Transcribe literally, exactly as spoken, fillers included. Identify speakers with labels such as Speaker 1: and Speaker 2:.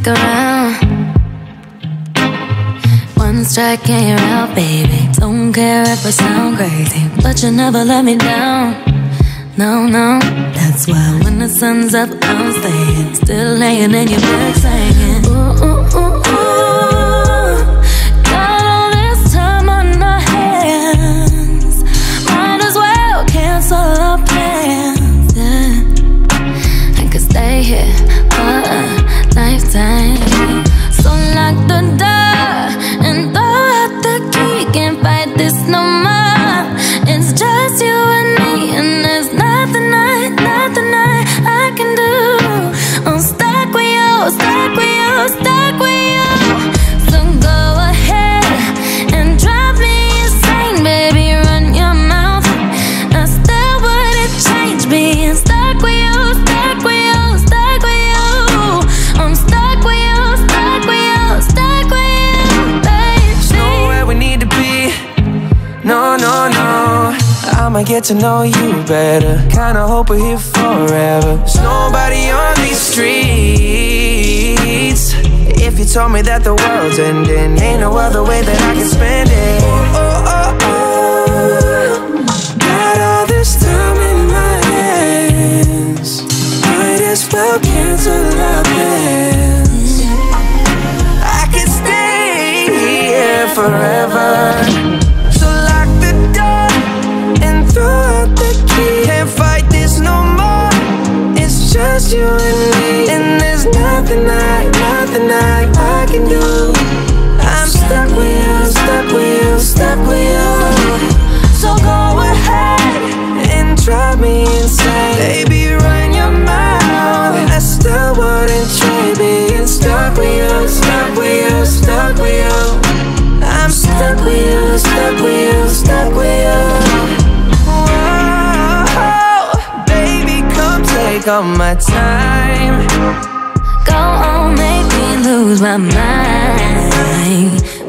Speaker 1: stick around. One strike and you're out, baby. Don't care if I sound crazy, but you never let me down. No, no, that's why when the sun's up, I'm staying. Still laying in your bed singing. Ooh, ooh, ooh, ooh. Got all this time on our hands. Might as well cancel our plans, yeah. I could stay here for a lifetime. So lock the door and throw out the key. Can't fight this no more. It's just you and me, and there's nothing I, nothing I, I can do. I'm stuck with you, stuck with you, stuck with you. So go ahead and drive me insane, baby, run your mouth. I still wouldn't change being stuck with you, stuck with you, stuck with you. I'm stuck with you, stuck with you, stuck with you, baby.
Speaker 2: There's nowhere we need to be, no, no, no. I'ma get to know you better. Kinda hope we're here forever. There's nobody on these streets. If you told me that the world's ending, ain't no other way that I can spend it. Oh, oh, oh, oh. Got all this time in my hands. Might as well cancel our plans. I could stay here forever. Can't fight this no more. It's just you and me, and there's nothing I, nothing I, I can do. I'm stuck with you, stuck with you, stuck with you. So go ahead and drive me insane, baby, run your mouth. I still wouldn't trade being stuck with you, stuck with you, stuck with you. I'm stuck with you, stuck with you, stuck with you. Take all my time.
Speaker 1: Go on, make me lose my mind.